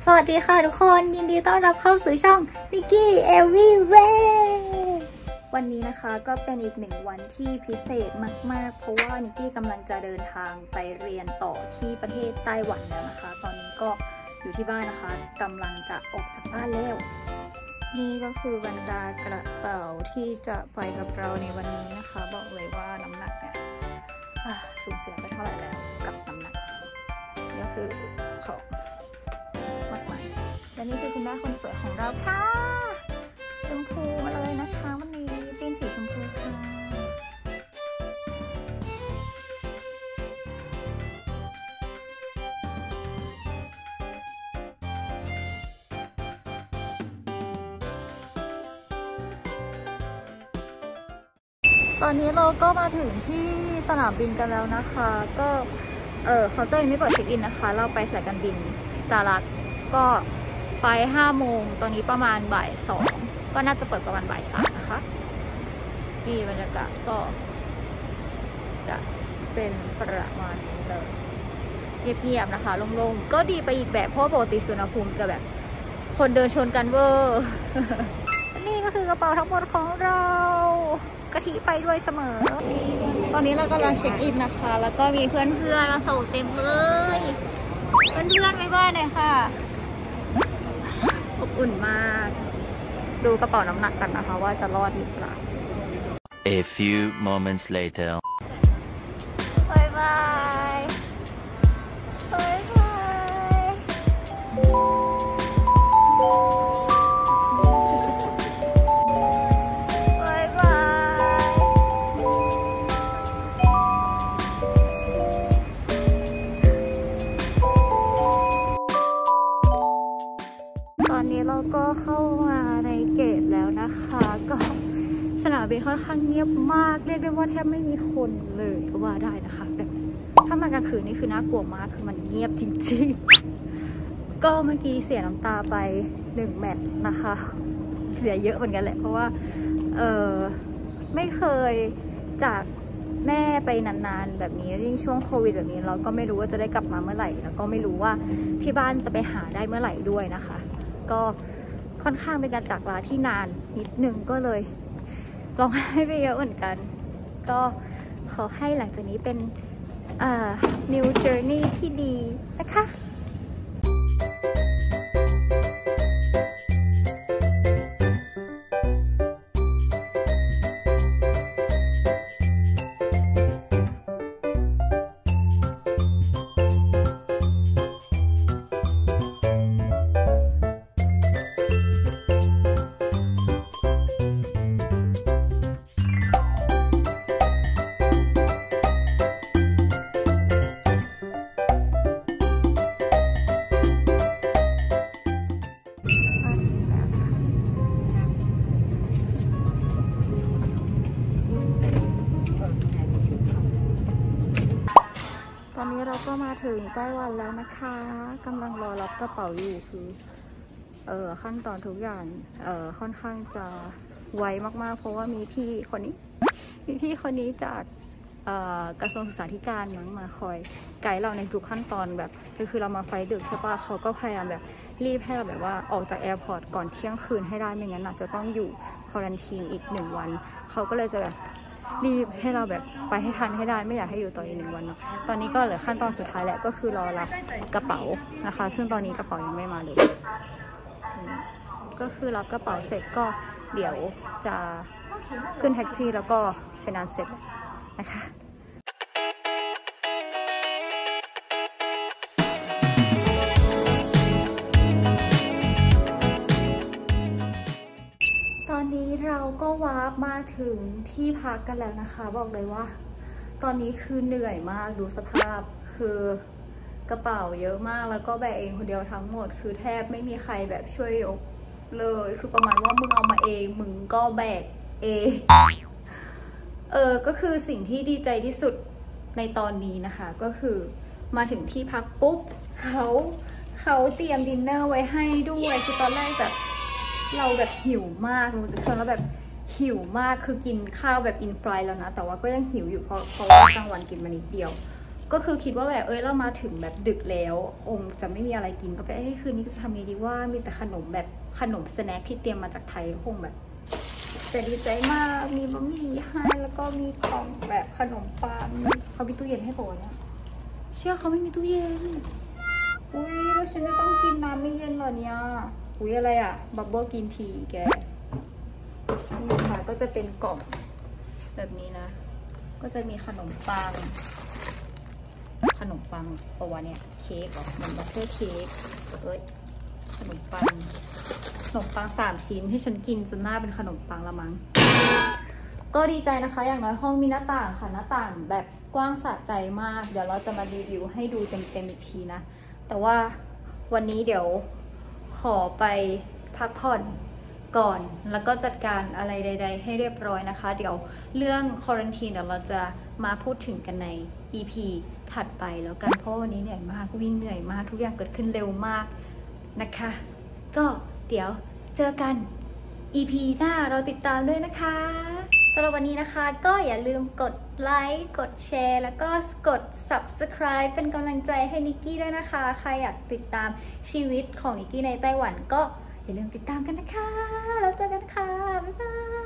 สวัสดีค่ะทุกคนยินดีต้อนรับเข้าสู่ช่อง Nikki Everywhere วันนี้นะคะก็เป็นอีกหนึ่งวันที่พิเศษมากๆเพราะว่านิกกี้กำลังจะเดินทางไปเรียนต่อที่ประเทศไต้หวันแล้วนะคะตอนนี้ก็อยู่ที่บ้านนะคะกำลังจะออกจากบ้านแล้วนี่ก็คือบรรดากระเป๋าที่จะไปกับเราในวันนี้นะคะบอกเลยว่าน้ำหนักเนี่ยสูญเสียไปเท่าไหร่แล้วกับน้ำหนักนี่ก็คือของมากมายและนี่คือคุณแม่คนสวยของเราค่ะชมพูมาเลยนะคะวันนี้ธีมสีชมพูค่ะตอนนี้เราก็มาถึงที่สนามบินกันแล้วนะคะก็เคาน์เตอร์ยังไม่เปิดเช็คอินนะคะเราไปสายการบินสตาร์ลักก็ไป5 โมงตอนนี้ประมาณบ่าย 2ก็น่าจะเปิดประมาณบ่าย 3นะคะนี่บรรยากาศก็จะเป็นประมาณนี้เลยเงียบๆนะคะโล่งๆก็ดีไปอีกแบบเพราะปกติสุวรรณภูมิจะแบบคนเดินชนกันเวอร์นี่ก็คือกระเป๋าทั้งหมดของเรากะทิไปด้วยเสมอตอนนี้เรากำลังเช็คอินนะคะแล้วก็มีเพื่อนๆมาส่งเต็มเลยเพื่อนๆไม่ว่าเลยค่ะอบอุ่นมากดูกระเป๋าน้ำหนักกันนะคะว่าจะรอดหรือเปล่า A few moments later บายบายบายบายบายตอนนี้เราก็เข้ามาในเกตแล้วนะคะก็สนามบินค่อนข้างเงียบมากเรียกได้ว่าแทบไม่มีคนเลยก็ว่าได้นะคะแบบถ้ามากลางคืนนี่คือน่ากลัวมากคือมันเงียบจริงๆก็เมื่อกี้เสียน้ำตาไป1 แมตช์นะคะเสียเยอะเหมือนกันแหละเพราะว่าไม่เคยจากแม่ไปนานๆแบบนี้ยิ่งช่วงโควิดแบบนี้เราก็ไม่รู้ว่าจะได้กลับมาเมื่อไหร่แล้วก็ไม่รู้ว่าที่บ้านจะไปหาได้เมื่อไหร่ด้วยนะคะก็ค่อนข้างเป็นการจากลาที่นานนิดนึงก็เลยร้องไห้ไปเยอะเหมือนกันก็ขอให้หลังจากนี้เป็นnew journey ที่ดีนะคะตอนนี้เราก็มาถึงไต้หวันแล้วนะคะกำลังรอรับกระเป๋าอยู่คือขั้นตอนทุกอย่างค่อนข้างจะไวมากๆเพราะว่ามีพี่คนนี้จากกระทรวงศึกษาธิการมาคอยไกด์เราในทุกขั้นตอนแบบคือเรามาไฟดึกใช่ปะเขาก็พยายามแบบรีบให้เราแบบว่าออกจากแอร์พอร์ตก่อนเที่ยงคืนให้ได้ไม่งั้นอาจจะต้องอยู่ควอรันทีนอีก1 วันเขาก็เลยจะแบบรีบให้เราแบบไปให้ทันให้ได้ไม่อยากให้อยู่ต่ออีก1 วันเนาะตอนนี้ก็เหลือขั้นตอนสุดท้ายแหละก็คือรอรับกระเป๋านะคะซึ่งตอนนี้กระเป๋ายังไม่มาเลยก็คือรับกระเป๋าเสร็จก็เดี๋ยวจะขึ้นแท็กซี่แล้วก็เป็นอันเสร็จนะคะตอนนี้เราก็วาร์ปมาถึงที่พักกันแล้วนะคะบอกเลยว่าตอนนี้คือเหนื่อยมากดูสภาพคือกระเป๋าเยอะมากแล้วก็แบกเองคนเดียวทั้งหมดคือแทบไม่มีใครแบบช่วยยกเลยคือประมาณว่ามึงเอามาเองมึงก็แบกเองก็คือสิ่งที่ดีใจที่สุดในตอนนี้นะคะก็คือมาถึงที่พักปุ๊บเขาเตรียมดินเนอร์ไว้ให้ด้วยคือตอนแรกแบบเราแบบหิวมากรู้จักแล้วแบบหิวมากคือกินข้าวแบบอินฟรายแล้วนะแต่ว่าก็ยังหิวอยู่เพราะว่ากลางวันกินมานิดเดียวก็คือคิดว่าแบบเรามาถึงแบบดึกแล้วคงจะไม่มีอะไรกินก็ไปคืนนี้จะทำยังไงดีว่ามีแต่ขนมแบบขนมสแน็คที่เตรียมมาจากไทยคงแบบแต่ดีใจมากมีบะหมี่ให้แล้วก็มีของแบบขนมปังเขามีตู้เย็นให้โบเนี่ยเชื่อเขาไม่มีตู้เย็นอุ้ยแล้วฉันจะต้องกินน้ำไม่เย็นเหรอเนี่ยอุ้ยอะไรอะบับเบิ้ลกินทีแกนี่ค่ะก็จะเป็นกล่องแบบนี้นะก็จะมีขนมปังปะวะเนี่ยเค้กหรอมันบัตเตอร์เค้กขนมปัง3 ชิ้นให้ฉันกินจนหน้าเป็นขนมปังละมั้งก็ดีใจนะคะอย่างน้อยห้องมีหน้าต่างค่ะหน้าต่างแบบกว้างสะใจมากเดี๋ยวเราจะมารีวิวให้ดูเต็มอีกทีนะแต่ว่าวันนี้เดี๋ยวขอไปพักผ่อนก่อนแล้วก็จัดการอะไรใดๆให้เรียบร้อยนะคะเดี๋ยวเรื่องควอรันทีนเดี๋ยวเราจะมาพูดถึงกันใน EP ถัดไปแล้วกันเพราะวันนี้เหนื่อยมากวิ่งเหนื่อยมากทุกอย่างเกิดขึ้นเร็วมากนะคะก็เดี๋ยวเจอกัน EP หน้าเราติดตามด้วยนะคะสำหรับวันนี้นะคะก็อย่าลืมกดไลค์กดแชร์แล้วก็กด Subscribe เป็นกำลังใจให้นิกกี้ด้วยนะคะใครอยากติดตามชีวิตของนิกกี้ในไต้หวันก็อย่าลืมติดตามกันนะคะแล้วเจอกันค่ะบ๊ายบาย